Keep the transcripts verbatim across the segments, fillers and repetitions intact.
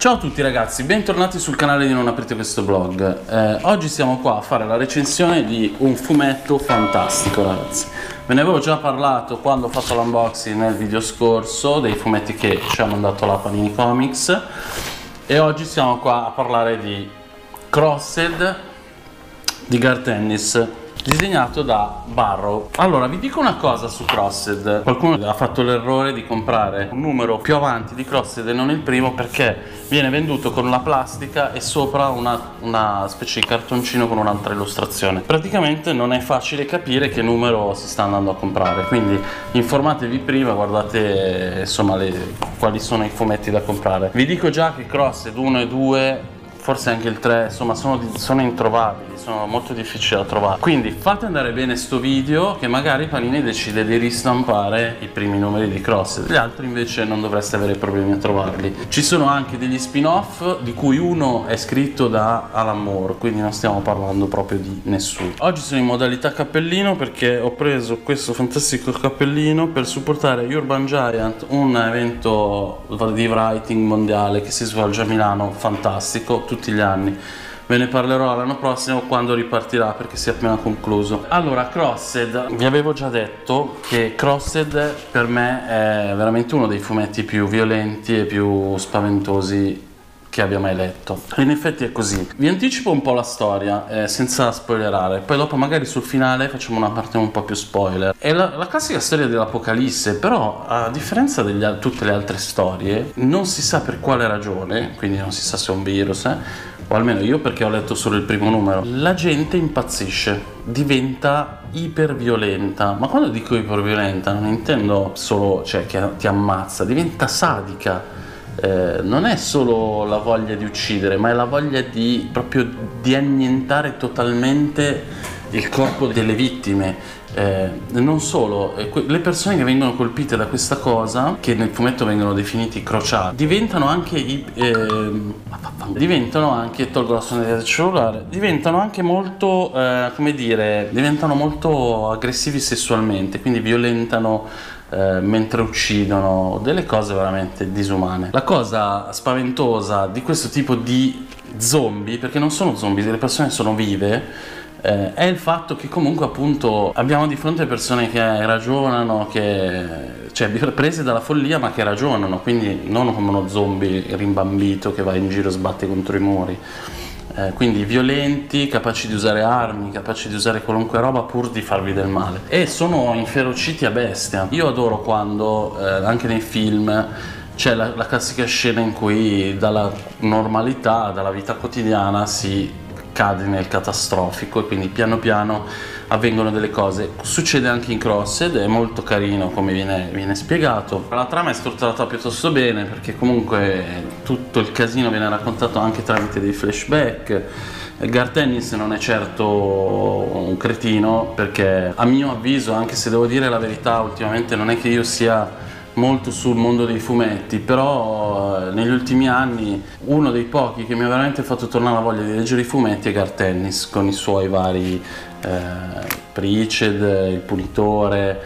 Ciao a tutti ragazzi, bentornati sul canale di Non Aprite Questo Blog. Eh, oggi siamo qua a fare la recensione di un fumetto fantastico ragazzi. Ve ne avevo già parlato quando ho fatto l'unboxing nel video scorso dei fumetti che ci ha mandato la Panini Comics, e oggi siamo qua a parlare di Crossed di Garth Ennis, disegnato da Barrow. Allora vi dico una cosa su Crossed: qualcuno ha fatto l'errore di comprare un numero più avanti di Crossed e non il primo, perché viene venduto con una plastica e sopra una, una specie di cartoncino con un'altra illustrazione. Praticamente non è facile capire che numero si sta andando a comprare, quindi informatevi prima, guardate insomma le, quali sono i fumetti da comprare. Vi dico già che Crossed uno e due, forse anche il tre, insomma sono, sono introvabili, sono molto difficili da trovare. Quindi fate andare bene sto video, che magari Panini decide di ristampare i primi numeri di Crossed, gli altri invece non dovreste avere problemi a trovarli. Ci sono anche degli spin-off, di cui uno è scritto da Alan Moore, quindi non stiamo parlando proprio di nessuno. Oggi sono in modalità cappellino perché ho preso questo fantastico cappellino per supportare Urban Giant, un evento di writing mondiale che si svolge a Milano, fantastico, tutti gli anni. Ve ne parlerò l'anno prossimo quando ripartirà, perché si è appena concluso. Allora, Crossed, vi avevo già detto che Crossed per me è veramente uno dei fumetti più violenti e più spaventosi che abbia mai letto, e in effetti è così. Vi anticipo un po' la storia eh, senza spoilerare, poi dopo magari sul finale facciamo una parte un po' più spoiler. È la, la classica storia dell'Apocalisse, però a differenza di tutte le altre storie non si sa per quale ragione, quindi non si sa se è un virus, eh, o almeno io, perché ho letto solo il primo numero, la gente impazzisce, diventa iperviolenta. Ma quando dico iperviolenta non intendo solo, cioè, che ti ammazza, diventa sadica. Eh, non è solo la voglia di uccidere, ma è la voglia di proprio di annientare totalmente il corpo delle vittime. Eh, non solo, eh, le persone che vengono colpite da questa cosa, che nel fumetto vengono definiti crociati, diventano anche i, eh, diventano anche, tolgo la suoneria del cellulare, diventano anche molto, eh, come dire, diventano molto aggressivi sessualmente, quindi violentano Eh, mentre uccidono, delle cose veramente disumane. La cosa spaventosa di questo tipo di zombie, perché non sono zombie, le persone sono vive, eh, è il fatto che comunque appunto abbiamo di fronte persone che ragionano, che cioè prese dalla follia, ma che ragionano, quindi non come uno zombie rimbambito che va in giro e sbatte contro i muri. Eh, quindi violenti, capaci di usare armi, capaci di usare qualunque roba pur di farvi del male, e sono inferociti a bestia. Io adoro quando eh, anche nei film c'è la, la classica scena in cui dalla normalità, dalla vita quotidiana si cade nel catastrofico, e quindi piano piano avvengono delle cose. Succede anche in Crossed, è molto carino come viene, viene spiegato. La trama è strutturata piuttosto bene, perché comunque tutto il casino viene raccontato anche tramite dei flashback. Garth Ennis non è certo un cretino, perché a mio avviso, anche se devo dire la verità, ultimamente non è che io sia molto sul mondo dei fumetti, però eh, negli ultimi anni uno dei pochi che mi ha veramente fatto tornare la voglia di leggere i fumetti è Garth Ennis, con i suoi vari eh, Preached, il Punitore.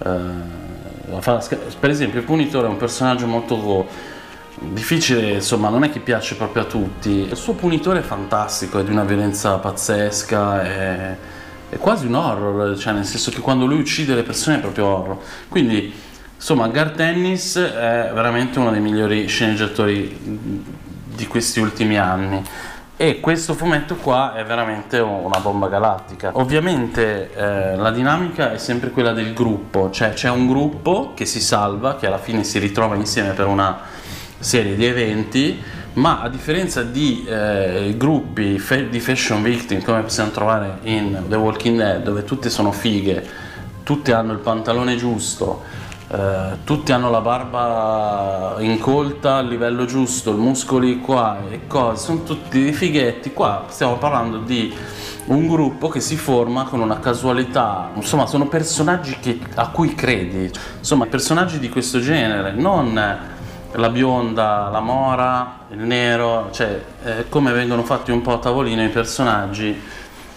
Eh, per esempio il Punitore è un personaggio molto difficile, insomma non è che piace proprio a tutti. Il suo Punitore è fantastico, è di una violenza pazzesca, è, è quasi un horror, cioè nel senso che quando lui uccide le persone è proprio horror. Quindi insomma, Garth Ennis è veramente uno dei migliori sceneggiatori di questi ultimi anni, e questo fumetto qua è veramente una bomba galattica. Ovviamente eh, la dinamica è sempre quella del gruppo, cioè c'è un gruppo che si salva, che alla fine si ritrova insieme per una serie di eventi, ma a differenza di eh, gruppi di fashion victim come possiamo trovare in The Walking Dead, dove tutte sono fighe, tutte hanno il pantalone giusto, Uh, tutti hanno la barba incolta al livello giusto, i muscoli qua e cose, sono tutti dei fighetti. Qua stiamo parlando di un gruppo che si forma con una casualità, insomma sono personaggi che, a cui credi, insomma personaggi di questo genere, non la bionda, la mora, il nero, cioè eh, come vengono fatti un po' a tavolino i personaggi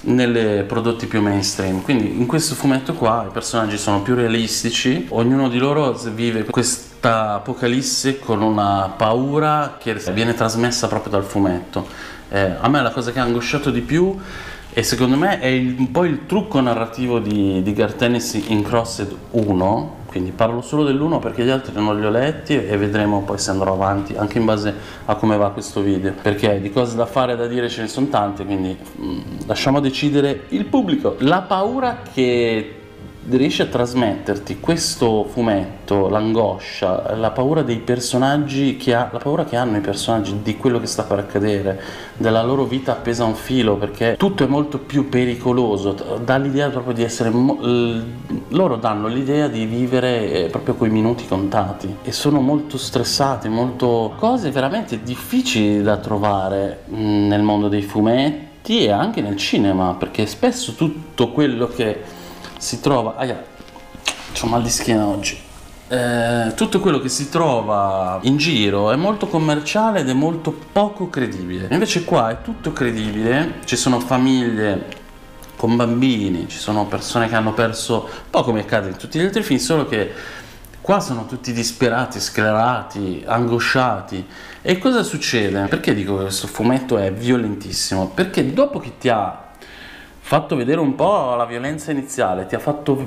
nelle prodotti più mainstream. Quindi in questo fumetto qua i personaggi sono più realistici, ognuno di loro vive questa apocalisse con una paura che viene trasmessa proprio dal fumetto. Eh, a me la cosa che ha angosciato di più, e secondo me è il, un po' il trucco narrativo di, di Garth Ennis in Crossed uno, quindi parlo solo dell'uno perché gli altri non li ho letti e vedremo poi se andrò avanti anche in base a come va questo video, perché di cose da fare e da dire ce ne sono tante, quindi mh, lasciamo decidere il pubblico. La paura che riesce a trasmetterti questo fumetto, l'angoscia, la paura dei personaggi che ha, la paura che hanno i personaggi di quello che sta per accadere, della loro vita appesa a un filo, perché tutto è molto più pericoloso, dà l'idea proprio di essere mo- loro danno l'idea di vivere proprio coi minuti contati e sono molto stressati, molto cose veramente difficili da trovare mh, nel mondo dei fumetti e anche nel cinema, perché spesso tutto quello che si trova, ah, c'ho mal di schiena oggi, eh, tutto quello che si trova in giro è molto commerciale ed è molto poco credibile. Invece qua è tutto credibile, ci sono famiglie con bambini, ci sono persone che hanno perso, un po' come accade in tutti gli altri film, solo che qua sono tutti disperati, sclerati, angosciati. E cosa succede? Perché dico che questo fumetto è violentissimo? Perché dopo che ti ha fatto vedere un po' la violenza iniziale, ti ha fatto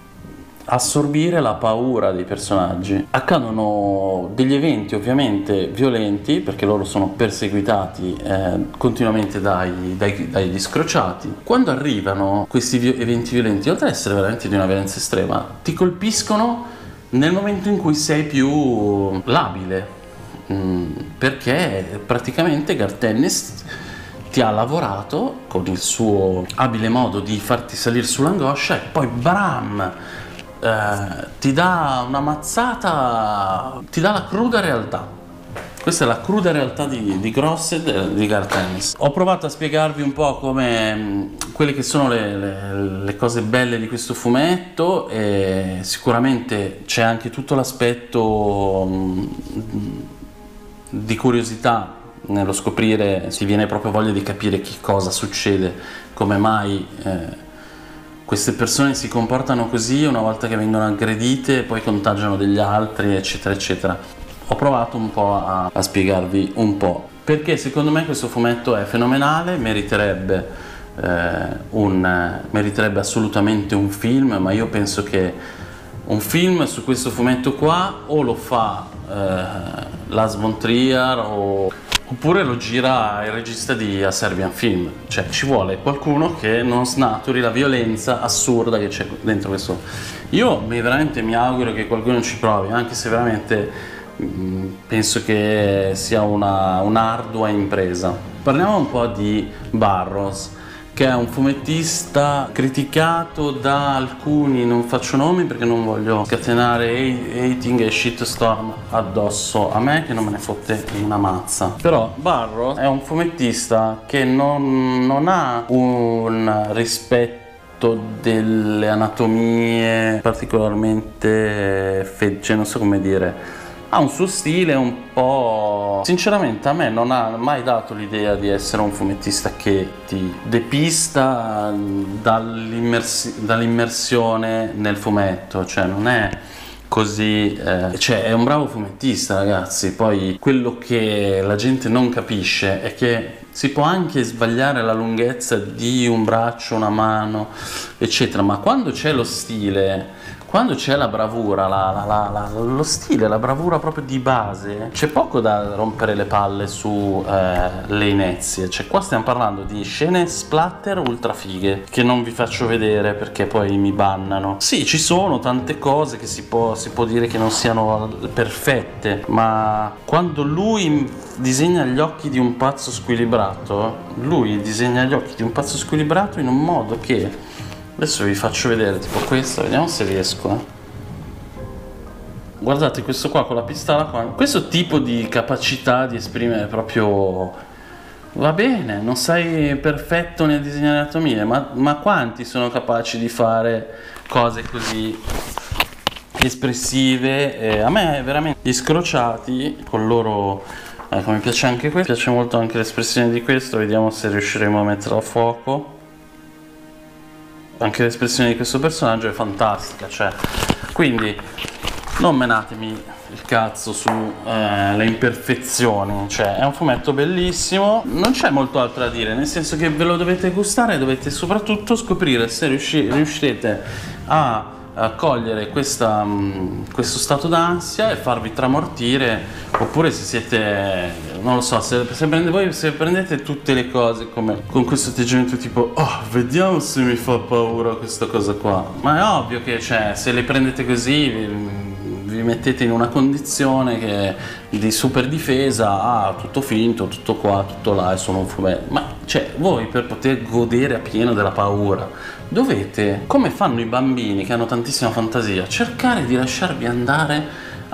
assorbire la paura dei personaggi, accadono degli eventi ovviamente violenti perché loro sono perseguitati eh, continuamente dai, dai, dagli scrociati. Quando arrivano questi vi- eventi violenti, oltre ad essere veramente di una violenza estrema, ti colpiscono nel momento in cui sei più labile, mm, perché praticamente Garth Ennis ti ha lavorato con il suo abile modo di farti salire sull'angoscia e poi bram, eh, ti dà una mazzata, ti dà la cruda realtà. Questa è la cruda realtà di, di Crossed e di Garth Ennis. Ho provato a spiegarvi un po' come mh, quelle che sono le, le, le cose belle di questo fumetto, e sicuramente c'è anche tutto l'aspetto mh, di curiosità nello scoprire, si viene proprio voglia di capire che cosa succede, come mai eh, queste persone si comportano così una volta che vengono aggredite e poi contagiano degli altri, eccetera eccetera. Ho provato un po' a, a spiegarvi un po', perché secondo me questo fumetto è fenomenale, meriterebbe, eh, un, meriterebbe assolutamente un film, ma io penso che un film su questo fumetto qua o lo fa eh, Lars von Trier o oppure lo gira il regista di A Serbian Film, cioè ci vuole qualcuno che non snaturi la violenza assurda che c'è dentro questo. Io mi, veramente mi auguro che qualcuno ci provi, anche se veramente mh, penso che sia una un'ardua impresa. Parliamo un po' di Burroughs, che è un fumettista criticato da alcuni, non faccio nomi perché non voglio scatenare hating e shitstorm addosso a me, che non me ne fotte una mazza. Però Burroughs è un fumettista che non, non ha un rispetto delle anatomie particolarmente fe- cioè non so come dire, ha un suo stile un po'... Sinceramente a me non ha mai dato l'idea di essere un fumettista che ti depista dall'immers- dall'immersione nel fumetto, cioè non è così, eh, cioè è un bravo fumettista, ragazzi. Poi quello che la gente non capisce è che si può anche sbagliare la lunghezza di un braccio, una mano, eccetera, ma quando c'è lo stile, quando c'è la bravura, la, la, la, la, lo stile, la bravura proprio di base, c'è poco da rompere le palle su eh, le inezie. Cioè qua stiamo parlando di scene splatter ultra fighe che non vi faccio vedere perché poi mi bannano. Sì, ci sono tante cose che si può, si può dire che non siano perfette, ma quando lui disegna gli occhi di un pazzo squilibrato, lui disegna gli occhi di un pazzo squilibrato in un modo che... Adesso vi faccio vedere tipo questo, vediamo se riesco. Eh. Guardate questo qua con la pistola qua. Questo tipo di capacità di esprimere proprio... Va bene, non sei perfetto nel disegnare anatomie, ma, ma quanti sono capaci di fare cose così espressive? Eh, a me veramente gli scrociati con loro... Ecco, mi piace anche questo, mi piace molto anche l'espressione di questo, vediamo se riusciremo a metterlo a fuoco. anche l'espressione di questo personaggio è fantastica, cioè, quindi non menatemi il cazzo su eh, le imperfezioni, cioè è un fumetto bellissimo, non c'è molto altro da dire, nel senso che ve lo dovete gustare, dovete soprattutto scoprire se riusci riuscite a, a cogliere questa, mh, questo stato d'ansia e farvi tramortire, oppure se siete, non lo so, se, se, prende, voi, se prendete tutte le cose come con questo atteggiamento tipo oh, vediamo se mi fa paura questa cosa qua, ma è ovvio che, cioè, se le prendete così vi, vi mettete in una condizione che, di super difesa, ah, tutto finto, tutto qua, tutto là, è solo un fumetto. Ma cioè, voi per poter godere appieno della paura dovete, come fanno i bambini che hanno tantissima fantasia, cercare di lasciarvi andare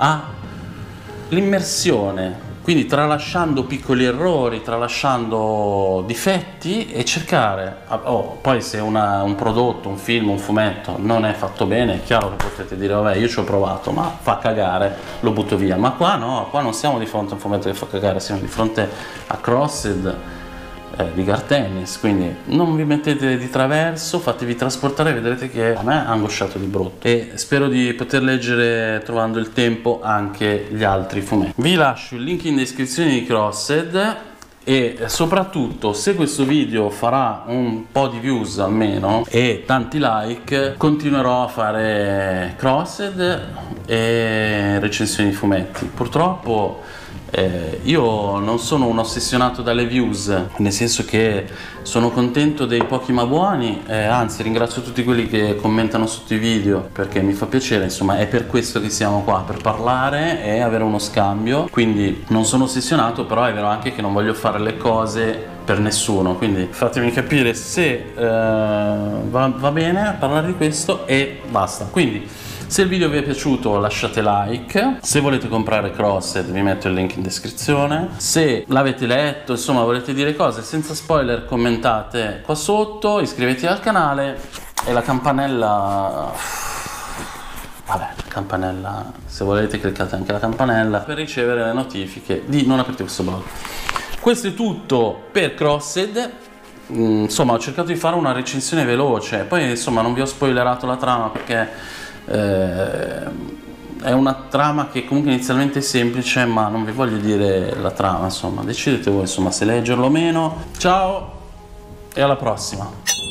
all'immersione, quindi tralasciando piccoli errori, tralasciando difetti, e cercare, oh, poi se una, un prodotto, un film, un fumetto non è fatto bene, è chiaro che potete dire vabbè, io ci ho provato, ma fa cagare, lo butto via. Ma qua no, qua non siamo di fronte a un fumetto che fa cagare, siamo di fronte a Crossed eh, di Gartenis, quindi non vi mettete di traverso, fatevi trasportare, vedrete che a me ha angosciato di brutto, e spero di poter leggere, trovando il tempo, anche gli altri fumetti. Vi lascio il link in descrizione di Crossed, e soprattutto, se questo video farà un po' di views almeno e tanti like, continuerò a fare Crossed e recensioni di fumetti. Purtroppo Eh, io non sono un ossessionato dalle views, nel senso che sono contento dei pochi ma buoni, eh, anzi ringrazio tutti quelli che commentano sotto i video, perché mi fa piacere, insomma è per questo che siamo qua, per parlare e avere uno scambio. Quindi non sono ossessionato, però è vero anche che non voglio fare le cose per nessuno, quindi fatemi capire se eh, va, va bene parlare di questo e basta. Quindi se il video vi è piaciuto lasciate like, se volete comprare Crossed vi metto il link in descrizione, se l'avete letto, insomma volete dire cose senza spoiler commentate qua sotto, iscrivetevi al canale e la campanella, vabbè, campanella, se volete cliccate anche la campanella per ricevere le notifiche di Non aprite questo blog. Questo è tutto per Crossed. Insomma ho cercato di fare una recensione veloce, poi insomma non vi ho spoilerato la trama perché Eh, è una trama che comunque inizialmente è semplice, ma non vi voglio dire la trama, insomma decidete voi insomma se leggerlo o meno. Ciao e alla prossima.